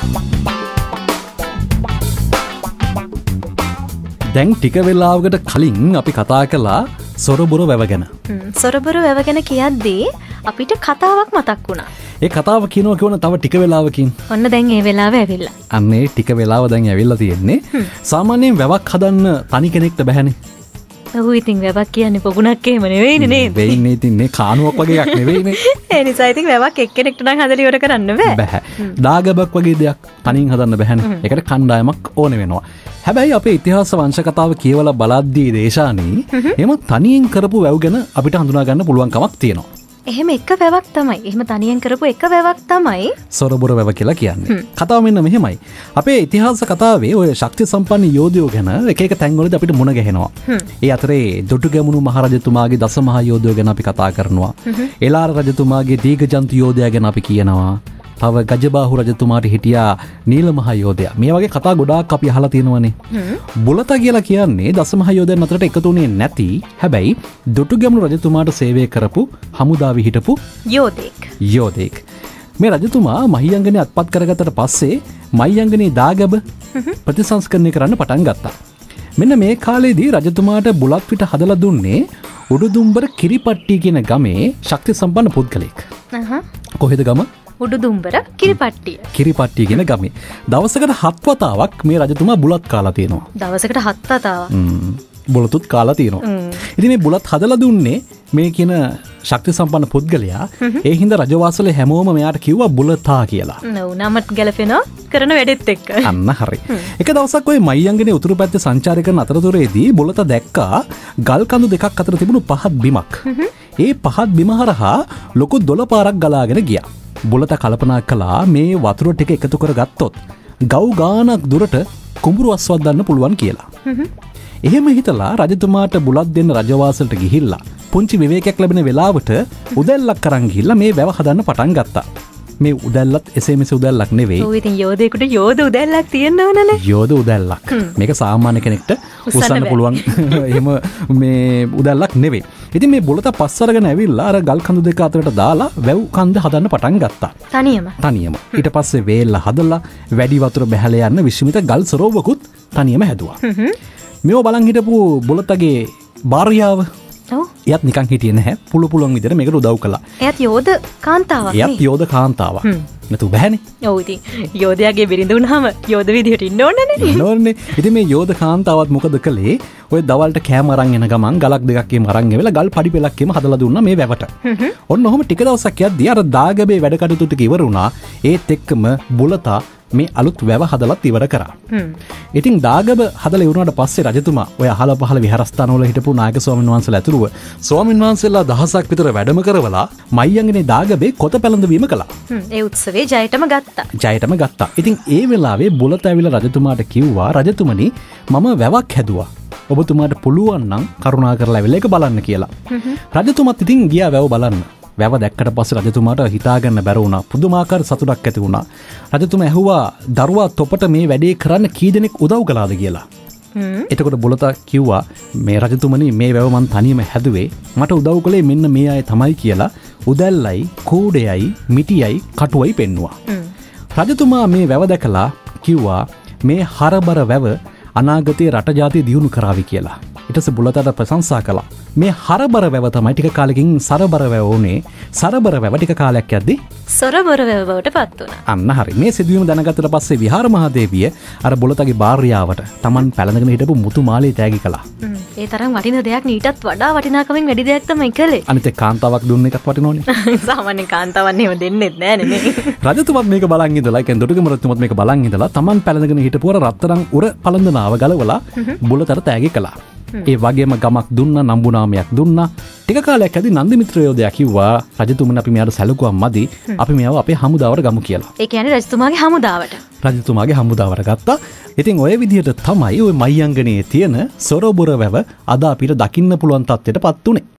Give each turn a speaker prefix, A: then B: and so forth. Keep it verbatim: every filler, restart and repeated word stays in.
A: දැන් ටික වෙලාවකට කලින් අපි කතා කළා සොරබොර වැව ගැන.
B: සොරබොර වැව ගැන කියද්දී අපිට කතාවක් මතක් වුණා.
A: ඒ කතාව කියනවා කියවන තව ටික වෙලාවකින්.
B: ඔන්න දැන් ඒ වෙලාව ඇවිල්ලා.
A: අන්නේ ටික වෙලාව දැන් ඇවිල්ලා තියෙන්නේ. සාමාන්‍යයෙන් වැවක් හදන්න තනි කෙනෙක්ට බැහැනේ.
B: ඔව් ඉතින් වැවක් කියන්නේ පොකුණක් එහෙම නෙවෙයිනේ නේද?
A: වෙයිනේ ඉතින් මේ කානුවක් වගේ එකක් නෙවෙයිනේ.
B: ඒ නිසා ඉතින් වැවක් එක්කෙනෙක්ට නම් හදලා ඉවර කරන්න බෑ.
A: බෑ. දාගබක් වගේ දෙයක් තනියෙන් හදන්න බැහැනේ. ඒකට කණ්ඩායමක් ඕන වෙනවා. හැබැයි අපේ ඉතිහාස වංශ කතාව කියවලා බලද්දී දේශානී එහෙම තනියෙන් කරපු වැව් ගැන අපිට හඳුනා ගන්න පුළුවන් කමක් තියෙනවා.
B: එහෙම එක වැවක් තමයි. එහෙම තනියෙන් කරපු එක වැවක් තමයි
A: සොරබොර වැව කියලා කියන්නේ. කතාව මෙන්න මෙහෙමයි. අපේ ඉතිහාස කතාවේ ඔය ශක්ති සම්පන්න යෝධයෝ ගැන එක එක තැන්වලදී අපිට මුණ ගැහෙනවා. ඒ අතරේ දොටුගැමුණු මහරජතුමාගේ දසමහා යෝධයෝ ගැන අපි කතා කරනවා. එලාර රජතුමාගේ දීඝජන්තු යෝධයා ගැන අපි කියනවා. තව ගජබාහු රජතුමාට හිටියා නීලමහා යෝධයා. මේ වගේ කතා ගොඩාක් අපි අහලා තියෙනවනේ. බුලතා කියලා කියන්නේ දසමහා යෝධයන් අතරට එකතු වුණේ නැති. හැබැයි දොටුගැමුණු රජතුමාට සේවය කරපු හමුදාවේ හිටපු
B: යෝධෙක්.
A: යෝධෙක්. මේ රජතුමා මහියංගනේ අත්පත් කරගත්තට පස්සේ මහියංගනේ දාගැබ ප්‍රතිසංස්කරණය කරන්න පටන් ගත්තා. මෙන්න මේ කාලේදී රජතුමාට බුලත් පිට හදලා දුන්නේ උඩුදුම්බර කිරිපට්ටිය කියන ගමේ ශක්ති සම්පන්න පුද්ගලෙක්. කොහෙද ගම?
B: උඩුදුම්බර කිරිපට්ටිය.
A: කිරිපට්ටිය කියන ගමේ. දවසකට හත් වතාවක් මේ රජතුමා බුලත් කාලා තියෙනවා.
B: දවසකට හත් වතාවක්.
A: හ්ම්. බුලතුත් කාලා තියෙනවා. ඉතින් මේ බුලත් හදලා දුන්නේ මේ කියන ශක්ති සම්පන්න පුද්ගලයා. ඒ හින්දා රජවාසලේ හැමෝම මෙයාට කිව්වා බුලතා කියලා.
B: නෝ නමත් ගැලපෙනවා කරන වැඩෙත් එක්ක.
A: අන්න හරි. එක දවසක් ඔය මහියංගනේ උතුරු පැත්තේ සංචාරය කරන අතරතුරේදී බුලතා දැක්කා ගල් කඳු දෙකක් අතර තිබුණු පහත් බිමක්. ඒ පහත් බිම හරහා ලොකු දොළ පාරක් ගලාගෙන ගියා. බුලතා කල්පනා කළා මේ වතුර ටික එකතු කරගත්තොත් ගව් ගානක් දුරට කුඹුරු අස්වද්දන්න පුළුවන් කියලා. එහෙම හිතලා රජතුමාට බුලත් දෙන්න රජවාසලට ගිහිල්ලා පුංචි විවේකයක් ලැබෙන වෙලාවට උදැල්ලක් අරන් ගිහිල්ලා මේ වැව හදන්න පටන් ගත්තා. මේ උදැල්ලත් එසේ මෙසේ උදැල්ලක් නෙවෙයි.
B: ඔව් ඉතින් යෝධයෙකුට යෝධ උදැල්ලක් තියෙන්න ඕනනේ.
A: යෝධ උදැල්ලක්. මේක සාමාන්‍ය කෙනෙක්ට උස්සන්න පුළුවන් එහෙම මේ උදැල්ලක් නෙවෙයි. ඉතින් මේ බුලත පස්ස අරගෙන ඇවිල්ලා අර ගල් කඳු දෙක අතරට දාලා වැව් කන්ද හදන්න පටන් ගත්තා.
B: තනියම.
A: තනියම. ඊට පස්සේ වේල්ල හදලා වැඩි වතුර බැහැලා යන්න විශ්මිත ගල් සරෝවකුත් තනියම හැදුවා. මේව බලන් හිටපු බුලතගේ භාර්යාව
B: ඔව්
A: එයත් නිකන් හිටියේ නැහැ. පුළු පුළුවන් විදිහට මේකට උදව් කළා.
B: එයත් යෝධ කාන්තාවක් නේ.
A: එයත් යෝධ කාන්තාවක්. නැතු බෑනේ.
B: ඔව් ඉතින් යෝධයාගේ බිරිඳ වුණාම යෝධ විදිහට ඉන්න ඕනනේ.
A: ඉන්න ඕනේ. ඉතින් මේ යෝධ කාන්තාවත් මොකද කළේ? ඔය දවල්ට කෑම අරන් එන ගමන් ගලක් දෙකක් එම අරන් ගෙවලා ගල් පඩි පෙලක් එම හදලා දුන්නා මේ වැවට. ඔන්න ඔහොම ටික දවසක් යද්දී අර දාගබේ වැඩ කටයුතු ටික ඉවර වුණා. ඒත් එක්කම බුලතා මේ අලුත් වැව හදලත් ඉවර කරා. ඉතින් දාගබ හදලා ඉවරනට පස්සේ රජතුමා ඔය අහල පහල විහාරස්ථානවල හිටපු නායක ස්වාමීන් වහන්සේලා ඇතුළුව ස්වාමීන් වහන්සේලා දහසක් විතර වැඩම කරවලා මහියංගනේ දාගබේ කොත පැලඳවීම කළා.
B: ඒ උත්සවේ ජයටම ගත්තා.
A: ජයටම ගත්තා. ඉතින් ඒ වෙලාවේ බුලත ඇවිල්ලා රජතුමාට කිව්වා රජතුමනි මම වැවක් හැදුවා. ඔබතුමාට පුළුවන් නම් කරුණා කරලා ඇවිල්ලා ඒක බලන්න කියලා. රජතුමාත් ඉතින් ගියා වැව බලන්න. වැව දැක්කට පස්සේ රජතුමාට හිතාගන්න බැර වුණා. පුදුමාකාර සතුටක් ඇති වුණා. රජතුමා ඇහුවා දරුවා තොපට මේ වැඩේ කරන්න කී දෙනෙක් උදව් කළාද කියලා. එතකොට බුලතා කිව්වා මේ රජතුමනි මේ වැව මං තනියම හැදුවේ. මට උදව් කළේ මෙන්න මේ අය තමයි කියලා උදැල්ලයි, කූඩයයි, මිටියයි, කටුවයි පෙන්නුවා. රජතුමා මේ වැව දැකලා කිව්වා මේ හරබර වැව අනාගතයේ රට ජාතිය දියුණු කරાવી කියලා. ඊට පස්සේ බුලතට ප්‍රශංසා කළා. මේ හරබර වැව තමයි ටික කාලෙකින් සරබර වැව වුණේ. සරබර වැව ටික කාලයක් යද්දී
B: සොරබොර වැව බවට පත් වුණා.
A: අන්න හරි. මේ සිදුවීම දැනගත්තට පස්සේ විහාර මහදේවිය අර බුලතගේ භාර්යාවට Taman පැලඳගෙන හිටපු මුතු මාලේ තෑගි කළා.
B: ඒ තරම් වටින දෙයක් නීටත් වඩා වටිනාකමින් වැඩි දෙයක් තමයි කළේ.
A: අනිත් ඒ කාන්තාවක් දුන්න එකක් වටිනෝනේ.
B: සාමාන්‍ය කාන්තාවන් එහෙම දෙන්නෙත් නෑ නේ.
A: රජතුමත් මේක බලන් ඉඳලා කියන්නේ දොඩගම රජතුමත් මේක බලන් ඉඳලා Taman පැලඳගෙන හිටපු අර රත්තරන් උර පළඳනාව ගලවලා බුලතට තෑගි කළා. ඒ වගේම ගමක් දුන්නා, නම්බු නාමයක් දුන්නා. ටික කාලයක් ඇදී නන්දිමිත්‍ර යෝධයා කිව්වා රජතුමනි අපි මෙයාට සැලකුවා මදි. අපි මෙයාව අපේ හමුදාවට ගමු කියලා.
B: ඒ කියන්නේ රජතුමාගේ හමුදාවට.
A: රජතුමාගේ හමුදාවට ගත්තා. ඉතින් ඔය විදිහට තමයි ඔය මහියංගනේ තියෙන සොරබොර වැව අද අපිට දකින්න පුළුවන් තත්ත්වයට පත් උනේ.